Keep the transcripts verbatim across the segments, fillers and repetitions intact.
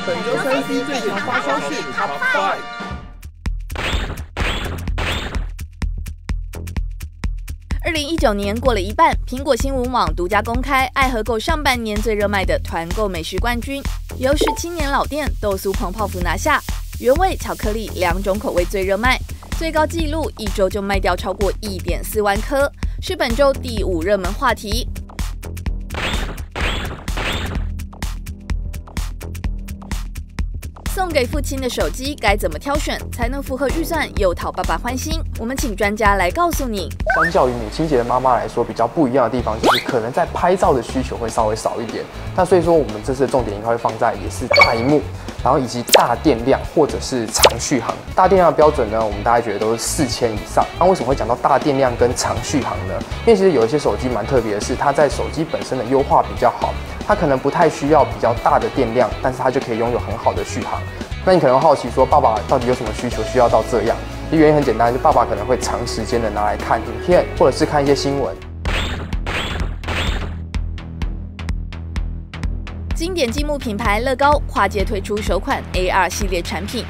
本周三 C 最强发烧是 Top Five。 二零一九年过了一半，苹果新闻网独家公开爱和购上半年最热卖的团购美食冠军，由十七年老店豆酥膨泡芙拿下，原味、巧克力两种口味最热卖，最高纪录一周就卖掉超过 一点四万颗，是本周第五热门话题。送给父亲的手机该怎么挑选才能符合预算又讨爸爸欢心？我们请专家来告诉你。 相较于母亲节的妈妈来说，比较不一样的地方就是可能在拍照的需求会稍微少一点。那所以说，我们这次的重点应该会放在也是大萤幕，然后以及大电量或者是长续航。大电量的标准呢，我们大概觉得都是四千以上。那为什么会讲到大电量跟长续航呢？因为其实有一些手机蛮特别的是，它在手机本身的优化比较好。它可能不太需要比较大的电量，但是它就可以拥有很好的续航。那你可能好奇说，爸爸到底有什么需求需要到这样？原因很简单，就爸爸可能会长时间的拿来看影片，或者是看一些新闻。 经典积木品牌乐高跨界推出首款 A R 系列产品。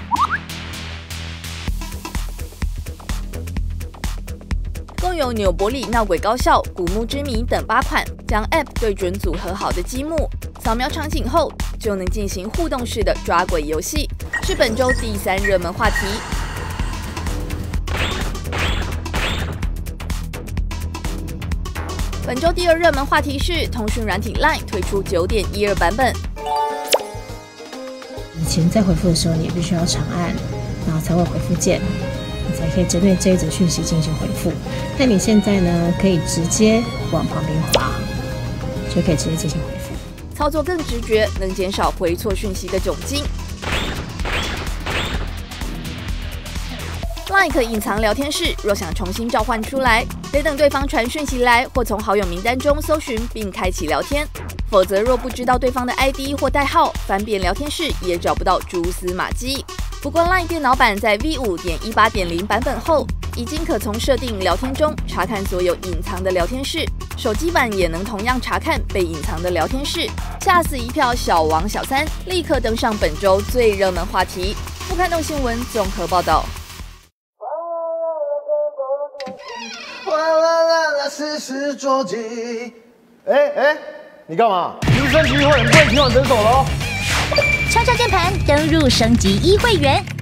共有纽伯里闹鬼高校、古墓之谜等八款，将 App 对准组合好的积木，扫描场景后就能进行互动式的抓鬼游戏，是本周第三热门话题。本周第二热门话题是通讯软体 Line 推出 九点一二 版本。 以前在回复的时候，你必须要长按，然后才会回复键。你才可以针对这一则讯息进行回复，但你现在呢，可以直接往旁边滑，就可以直接进行回复， 操作更直觉，能减少回错讯息的窘境。Line 可隐藏聊天室，若想重新召唤出来，得等对方传讯息来，或从好友名单中搜寻并开启聊天，否则若不知道对方的 I D 或代号，翻遍聊天室也找不到蛛丝马迹。不过 Line 电脑版在 V 五点一八点零 版本后，已经可从设定聊天中查看所有隐藏的聊天室，手机版也能同样查看被隐藏的聊天室，吓死一票小王小三，立刻登上本周最热门话题。不刊动新闻综合报道。 哗啦啦啦，丝丝捉鸡。哎哎，你干嘛？直升机会员不会提款整手喽。 敲敲键盘，登入升级一会员，